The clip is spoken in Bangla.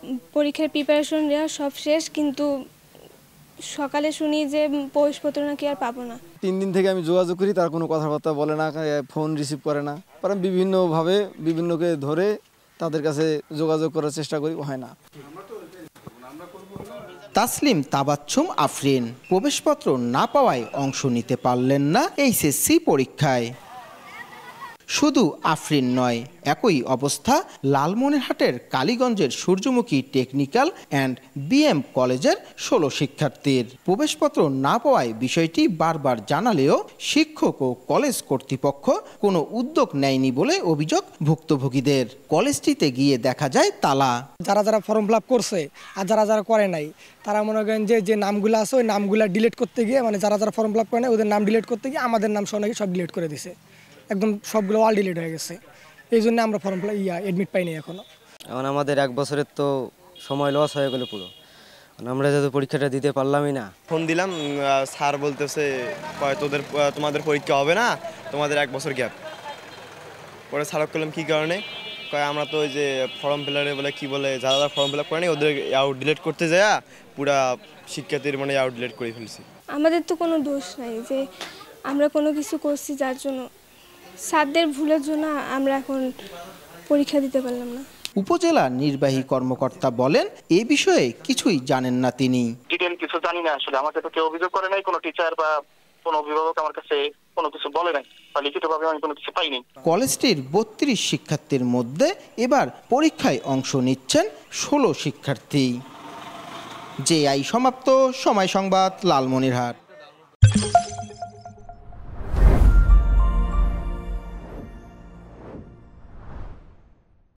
পরীক্ষার প্রিপারেশন নেওয়া সব শেষ, কিন্তু সকালে শুনি যে প্রবেশপত্র নাকি আর পাবো না। 3 দিন থেকে আমি যোগাযোগ করি, তার কোনো কথাবার্তা বলে না, ফোন রিসিভ করে না। পরে বিভিন্নভাবে বিভিন্নকে ধরে তাদের কাছে যোগাযোগ করার চেষ্টা করি, হয় না। তাসলিম তাবাচ্ছুম আফরিন প্রবেশপত্র না পাওয়ায় অংশ নিতে পারলেন না এইচএসসি পরীক্ষায়। শুধু আফরিন নয়, একই অবস্থা লালমনিরহাটের কালীগঞ্জের সূর্যমুখী টেকনিক্যাল অ্যান্ড বিএম কলেজের 16 শিক্ষার্থীর। প্রবেশপত্র না পাওয়ায় বিষয়টি বারবার জানালেও শিক্ষক ও কলেজ কর্তৃপক্ষ কোনো উদ্যোগ নেয়নি বলে অভিযোগ ভুক্তভোগীদের। কলেজটিতে গিয়ে দেখা যায় তালা। যারা যারা ফর্ম ফিল আপ করছে আর যারা যারা করে নাই, তারা মনে করেন যে নামগুলো আছে ওই নামগুলো ডিলিট করতে গিয়ে, মানে যারা যারা ফর্ম ফিল আপ করে নাই ওদের নাম ডিলিট করতে গিয়ে আমাদের নাম সহ নাকি সব ডিলিট করে দিছে, একদম সবগুলো অল ডিলিট হয়ে গেছে। এই জন্য আমরা ফর্ম অ্যাডমিট পাইনি এখনো। এখন আমাদের 1 বছরের তো সময় লস হয়ে গেল পুরো, আমরা যেহেতু পরীক্ষাটা দিতে পারলামই না। ফোন দিলাম, স্যার বলতেছে তোমাদের পরীক্ষা হবে না, তোমাদের 1 বছর গ্যাপ। পরে স্যারক করলাম কী কারণে, আমরা তো ওই যে ফর্ম ফিলারে বলে কি বলে যারা ফর্ম ফিল আপ করেনি ওদের আউট ডিলিট করতে যায় পুরা শিক্ষার্থীর মানে আউট ডিলিট করে ফেলছি। আমাদের তো কোনো দোষ নাই যে আমরা কোনো কিছু করছি যার জন্য, স্যারদের ভুলের জন্য আমরা এখন পরীক্ষা দিতে পারলাম না। উপজেলা নির্বাহী কর্মকর্তা বলেন, এ বিষয়ে কিছুই জানেন না তিনি। ডিটেইল কিছু জানি না আসলে, আমাকে তো কেউ অভিযোগ করে নাই, কোনো টিচার বা কোনো অভিভাবক আমার কাছে কোনো কিছু বলে নাই, বা লিখিতভাবে আমি কোনো কিছু পাইনি। কলেজটির 32 শিক্ষার্থীর মধ্যে এবার পরীক্ষায় অংশ নিচ্ছেন 16 শিক্ষার্থী। জেআই সমাপ্ত, সময় সংবাদ, লালমনিরহাট।